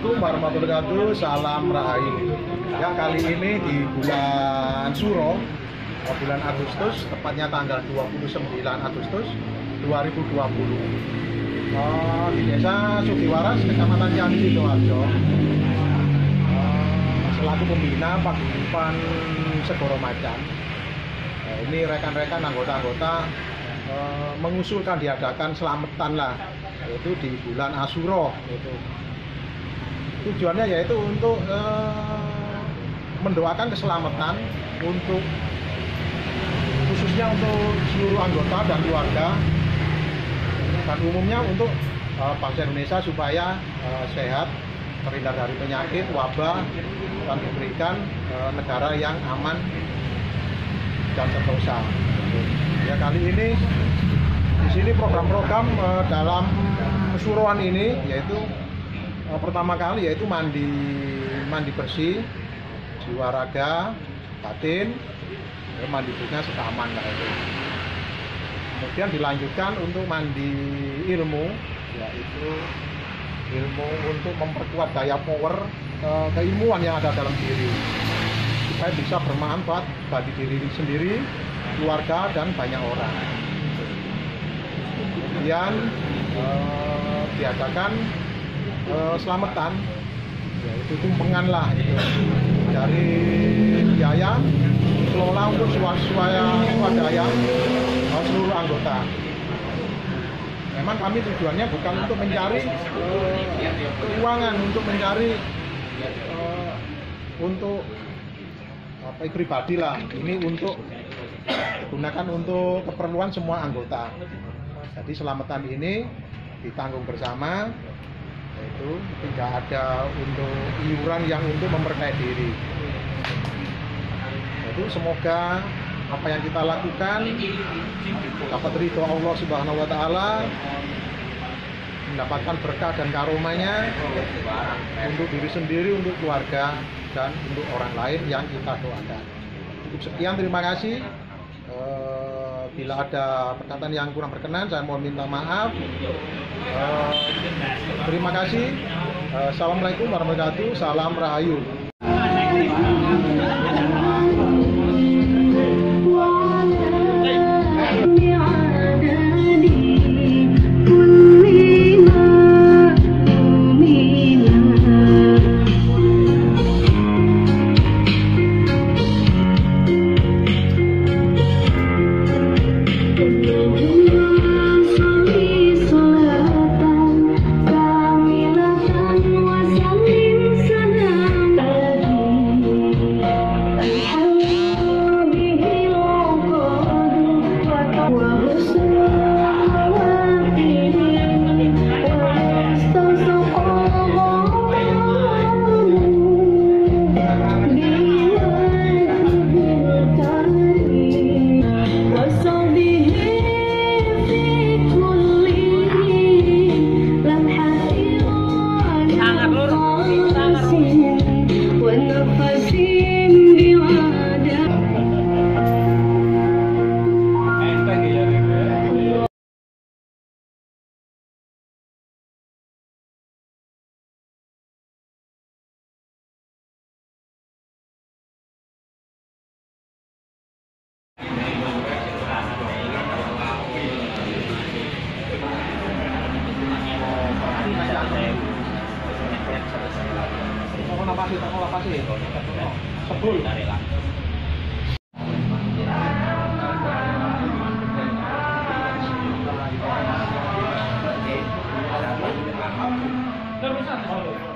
Assalamualaikum warahmatullahi wabarakatuh. Salam Rahayu. Ya, kali ini di bulan Suro, bulan Agustus, tepatnya tanggal 29 Agustus 2020. Di Desa Sugiwaras, Kecamatan Candi, Sidoarjo, selaku pembina Paguyuban Segoro Macan. Ini rekan-rekan anggota-anggota mengusulkan diadakan selamatan lah, yaitu di bulan Asyura. Tujuannya yaitu untuk mendoakan keselamatan untuk khususnya untuk seluruh anggota dan keluarga, dan umumnya untuk bangsa Indonesia supaya sehat, terhindar dari penyakit, wabah, dan diberikan negara yang aman dan sentosa. Ya, kali ini di sini program-program dalam suruhan ini yaitu pertama kali yaitu mandi bersih, jiwa raga, batin, mandi bunga setaman lah itu. Kemudian dilanjutkan untuk mandi ilmu, yaitu ilmu untuk memperkuat daya power keilmuan yang ada dalam diri, supaya bisa bermanfaat bagi diri sendiri, keluarga, dan banyak orang. Kemudian diadakan selamatan, yaitu tumpengan lah itu dari biaya kelola untuk swadaya seluruh anggota. Memang kami tujuannya bukan untuk mencari keuangan, untuk mencari untuk pribadi lah. Ini untuk digunakan untuk keperluan semua anggota. Jadi selamatan ini ditanggung bersama, yaitu tidak ada untuk iuran yang untuk memperkaya diri. Jadi semoga apa yang kita lakukan dapat ridho Allah Subhanahu wa Ta'ala, mendapatkan berkah dan karomanya untuk diri sendiri, untuk keluarga, dan untuk orang lain yang kita doakan. Cukup sekian, terima kasih. Bila ada perkataan yang kurang berkenan, saya mohon minta maaf. Terima kasih. Assalamualaikum warahmatullahi wabarakatuh. Salam Rahayu. Sebul. Terusan.